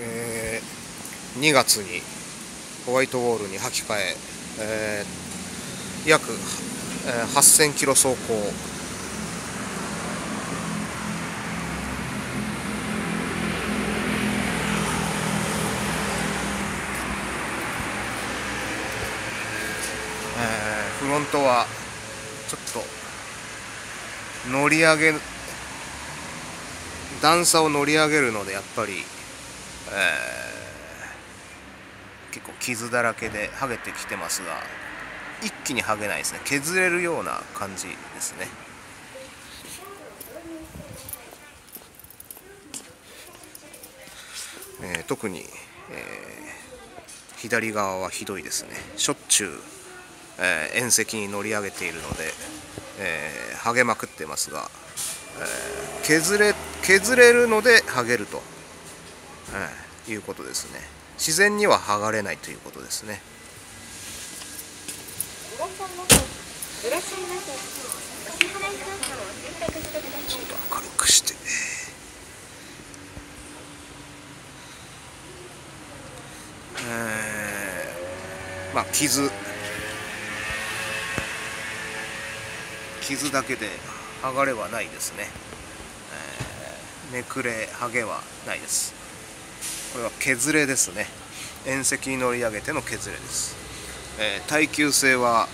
2月にホワイトウォールに履き替え、約、8000キロ走行。フロントはちょっと乗り上げ、段差を乗り上げるのでやっぱり、結構傷だらけで剥げてきてますが、一気に剥げないですね。削れるような感じですね。特に、左側はひどいですね。しょっちゅう、縁石に乗り上げているので、剥げまくってますが、削れるので剥げると、いうことですね。自然には剥がれないということですね。ちょっと明るくして、まあ傷だけで剥がれはないですね。めくれ剥げはないです。これは削れですね。縁石に乗り上げての削れです。耐久性は、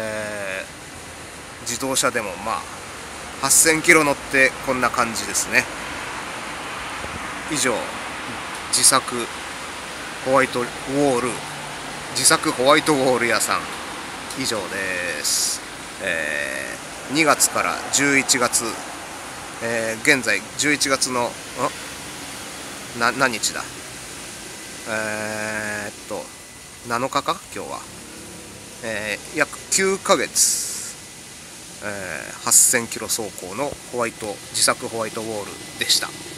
自動車でもまあ8000キロ乗ってこんな感じですね。以上、自作ホワイトウォール屋さん以上です。2月から11月、現在11月の何日だ、7日か今日は、約9ヶ月、8000キロ走行の自作ホワイトウォールでした。